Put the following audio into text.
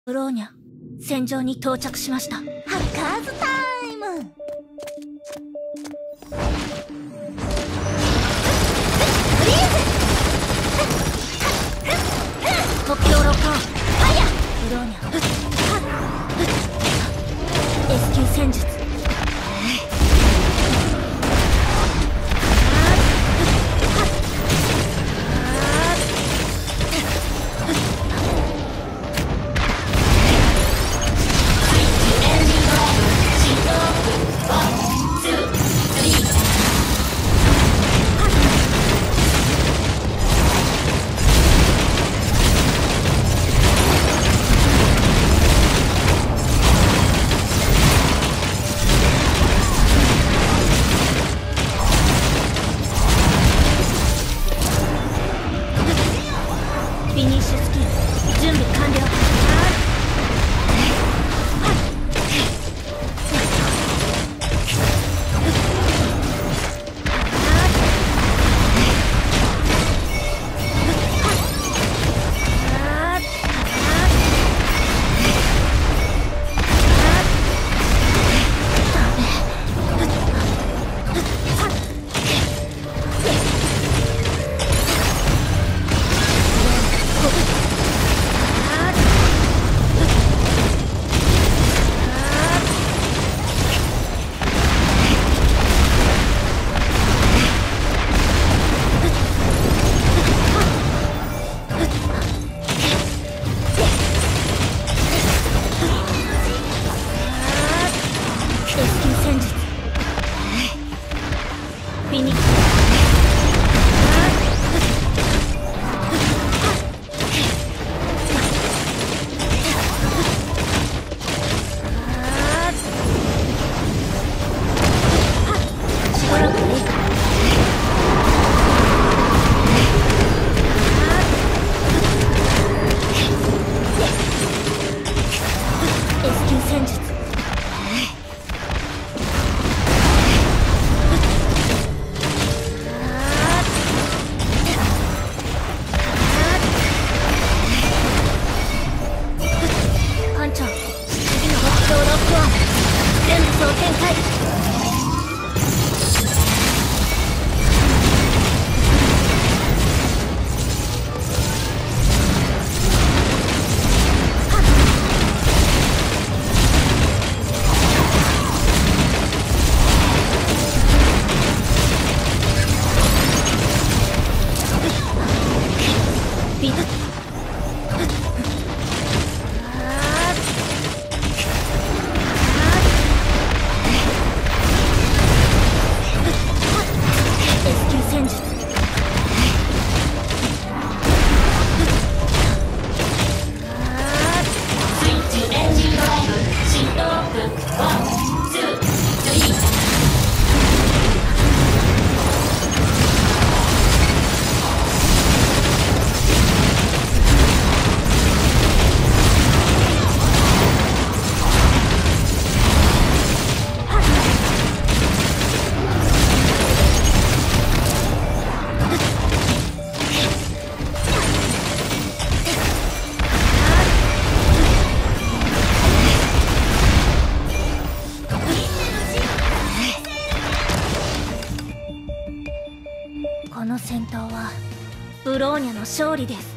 ブローニャ、戦場に到着しました。ハッカーズタイム。フリーズ。国境ロッカーファイヤー。ブローニャ、S 級戦術。フィニッシュスキル準備完了。フィニッシュ。しばらくでいいか。S 級戦術。全部総展開。ビタッ。この戦闘はブローニャの勝利です。